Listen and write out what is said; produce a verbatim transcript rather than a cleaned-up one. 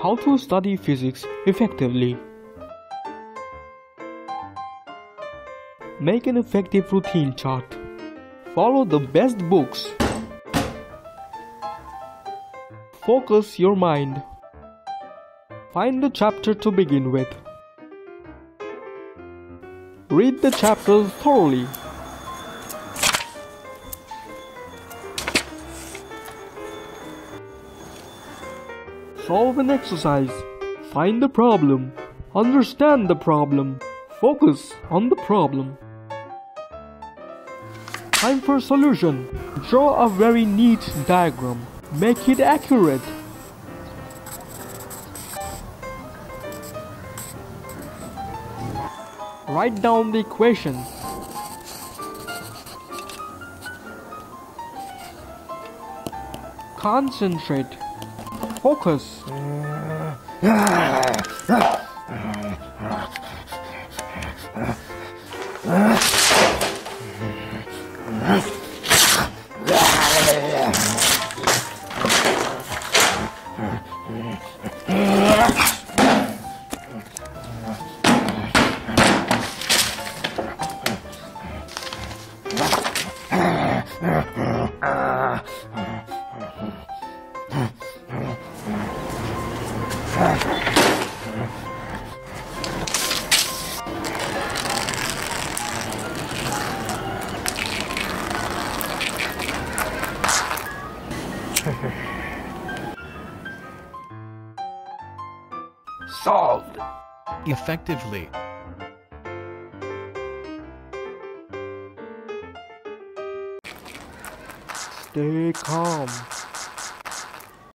How to study physics effectively. Make an effective routine chart. Follow the best books. Focus your mind. Find the chapter to begin with. Read the chapter thoroughly. Solve an exercise. Find the problem. Understand the problem. Focus on the problem. Time for solution. Draw a very neat diagram. Make it accurate. Write down the equation. Concentrate. Focus. Solved. Effectively. Stay calm.